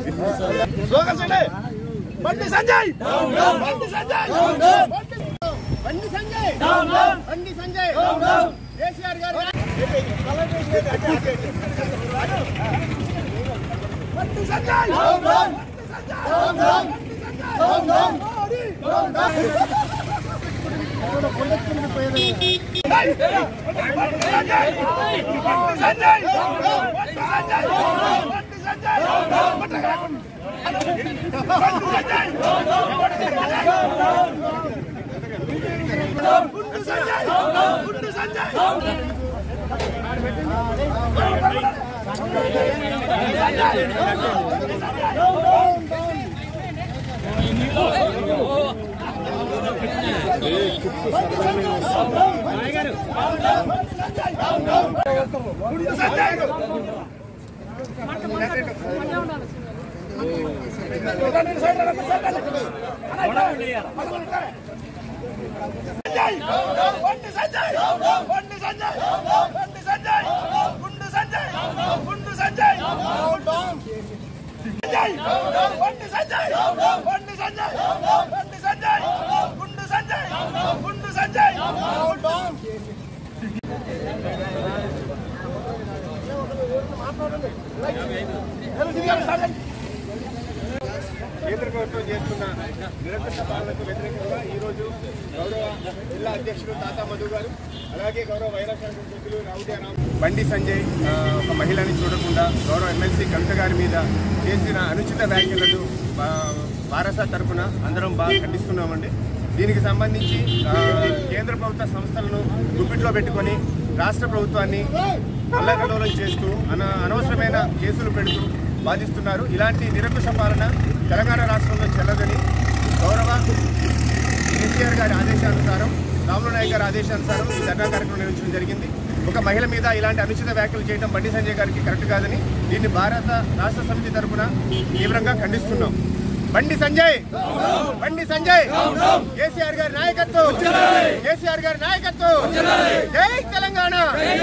బండి సంజయ్ బండి సంజయ్ బండి సంజయ్ బండి సంజయ్ కేసీఆర్ గారు బండి సంజయ్ కేంద్ర ప్రభుత్వం చేస్తున్న నిరంకుశ పాలనకు వ్యతిరేకంగా ఈరోజు గౌరవ జిల్లా అధ్యక్షులు తాతా మధు గారు అలాగే గౌరవ వైరాశాఖ సభ్యులు రావుదేరాం బండి సంజయ్ ఒక మహిళని చూడకుండా గౌరవ ఎమ్మెల్సీ కవిత గారి మీద చేసిన అనుచిత వ్యాఖ్యలను వారస తరఫున అందరం బాగా ఖండిస్తున్నామండి. దీనికి సంబంధించి కేంద్ర ప్రభుత్వ సంస్థలను గుప్పిట్లో పెట్టుకొని రాష్ట్ర ప్రభుత్వాన్ని అల్లకల్లోలం చేస్తూ అనవసరమైన కేసులు పెడుతూ బాధిస్తున్నారు. ఇలాంటి నిరంకుశ పాలన తెలంగాణ రాష్ట్రంలో చెల్లదని గౌరవ కేసీఆర్ గారి ఆదేశానుసారం రాములు నాయక్ గారి ఆదేశానుసారం ఈ ధర్నా కార్యక్రమం నిర్వహించడం జరిగింది. ఒక మహిళ మీద ఇలాంటి అనుచిత వ్యాఖ్యలు చేయడం బండి సంజయ్ గారికి కరెక్ట్ కాదని దీన్ని భారత రాష్ట్ర సమితి తరఫున తీవ్రంగా ఖండిస్తున్నాం. బండి సంజయ్ బండి సంజయ్ కేసీఆర్ గారి నాయకత్వం కేసీఆర్ గారి నాయకత్వం జై తెలంగాణ.